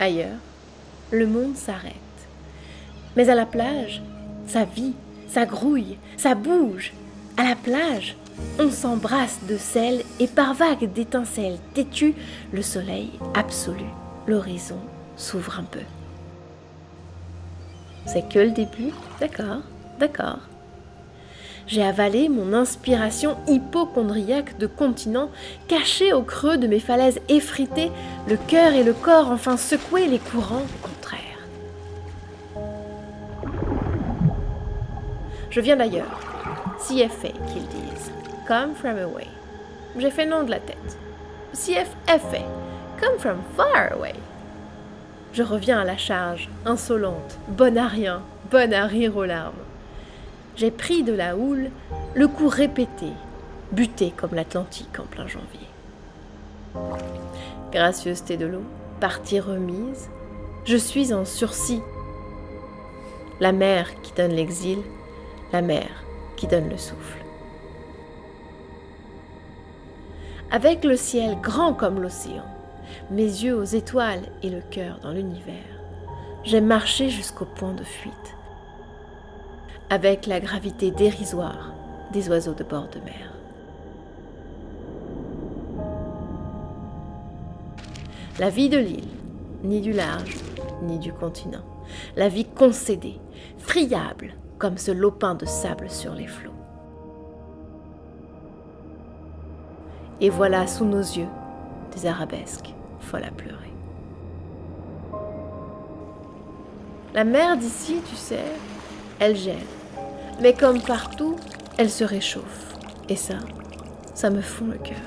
Ailleurs, le monde s'arrête. Mais à la plage, ça vit, ça grouille, ça bouge. À la plage, on s'embrasse de sel et par vagues d'étincelles têtues, le soleil absolu, l'horizon s'ouvre un peu. C'est que le début, d'accord, d'accord. J'ai avalé mon inspiration hypocondriaque de continent, caché au creux de mes falaises effritées, le cœur et le corps enfin secoués, les courants contraires. Je viens d'ailleurs, CFA qu'ils disent, come from away. J'ai fait non de la tête. CFFA, come from far away. Je reviens à la charge, insolente, bonne à rien, bonne à rire aux larmes. J'ai pris de la houle, le coup répété, buté comme l'Atlantique en plein janvier. Gracieuseté de l'eau, partie remise, je suis en sursis. La mer qui donne l'exil, la mer qui donne le souffle. Avec le ciel grand comme l'océan, mes yeux aux étoiles et le cœur dans l'univers, j'ai marché jusqu'au point de fuite. Avec la gravité dérisoire des oiseaux de bord de mer. La vie de l'île, ni du large, ni du continent. La vie concédée, friable comme ce lopin de sable sur les flots. Et voilà sous nos yeux des arabesques folles à pleurer. La mer d'ici, tu sais, elle gèle. Mais comme partout, elle se réchauffe. Et ça me fond le cœur.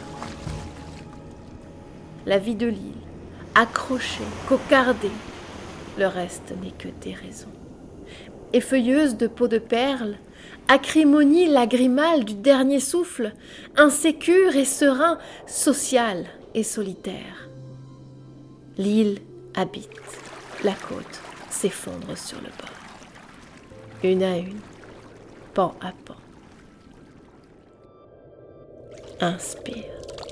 La vie de l'île, accrochée, cocardée, le reste n'est que déraison. Effeuilleuse de peau de perle, acrimonie lagrimale du dernier souffle, insécure et serein, social et solitaire. L'île habite, la côte s'effondre sur le bord. Une à une, pan à pan. Inspire.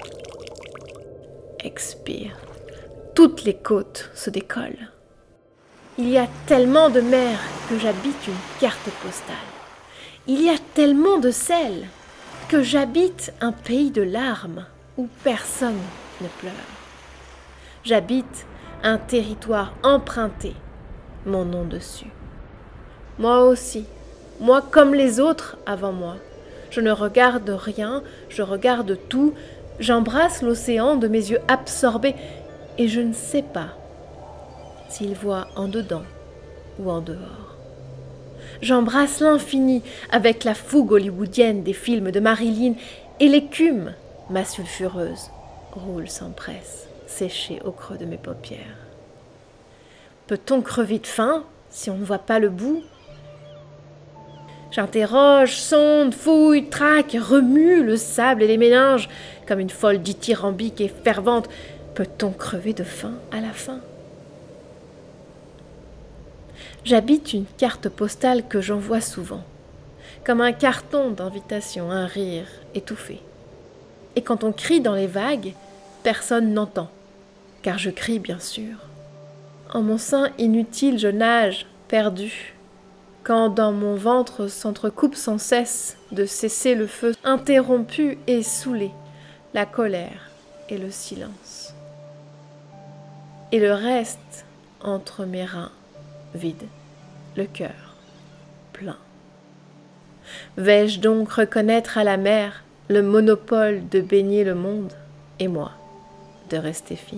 Expire. Toutes les côtes se décollent. Il y a tellement de mer que j'habite une carte postale. Il y a tellement de sel que j'habite un pays de larmes où personne ne pleure. J'habite un territoire emprunté, mon nom dessus. Moi aussi, moi comme les autres avant moi. Je ne regarde rien, je regarde tout, j'embrasse l'océan de mes yeux absorbés et je ne sais pas s'il voit en dedans ou en dehors. J'embrasse l'infini avec la fougue hollywoodienne des films de Marilyn et l'écume, ma sulfureuse, roule sans presse, séchée au creux de mes paupières. Peut-on crever de faim si on ne voit pas le bout ? J'interroge, sonde, fouille, traque, remue le sable et les méninges comme une folle dithyrambique et fervente. Peut-on crever de faim à la fin ? J'habite une carte postale que j'envoie souvent, comme un carton d'invitation, un rire étouffé. Et quand on crie dans les vagues, personne n'entend, car je crie bien sûr. En mon sein inutile, je nage, perdu, quand dans mon ventre s'entrecoupe sans cesse de cesser le feu, interrompu et saoulé, la colère et le silence. Et le reste entre mes reins, vide, le cœur plein. Vais-je donc reconnaître à la mer le monopole de baigner le monde, et moi, de rester fille ?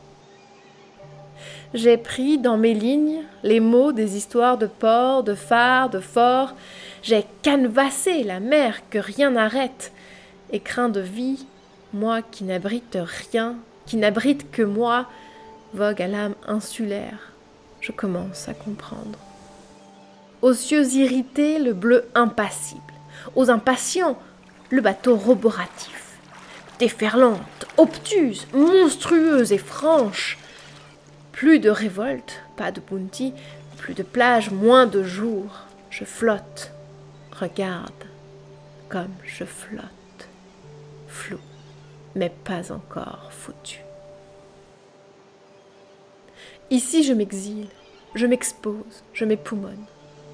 J'ai pris dans mes lignes les mots des histoires de ports, de phares, de forts. J'ai canvassé la mer que rien n'arrête. Écrin de vie, moi qui n'abrite rien, qui n'abrite que moi, vogue à l'âme insulaire. Je commence à comprendre. Aux cieux irrités, le bleu impassible. Aux impatients, le bateau roboratif. Déferlante, obtuse, monstrueuse et franche. Plus de révolte, pas de bounty, plus de plage, moins de jours. Je flotte, regarde, comme je flotte. Flou, mais pas encore foutu. Ici, je m'exile, je m'expose, je m'époumonne.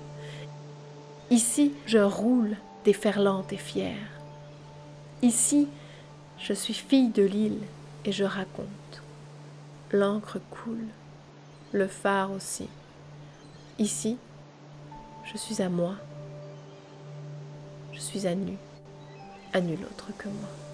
Ici, je roule déferlante et fière. Ici, je suis fille de l'île et je raconte. L'encre coule, le phare aussi. Ici, je suis à moi. Je suis à nu, à nul autre que moi.